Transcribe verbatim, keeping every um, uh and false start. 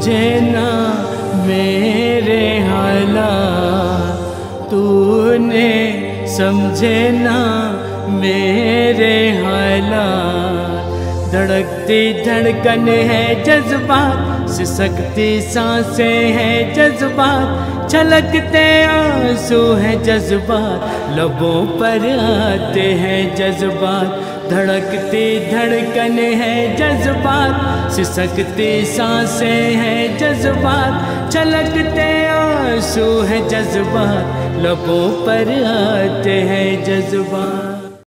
समझे ना मेरे हालात, तूने समझे ना मेरे हालात। धड़कती धड़कन है जज्बात, सिसकती सांसें हैं जज्बात, छलकते आंसू हैं जज्बात, लबों पर आते हैं जज्बात। धड़कती धड़कन है जज्बात, सिसकती सांसें हैं जज्बात, छलकते आंसू हैं जज्बात, लबों पर आते हैं जज्बात।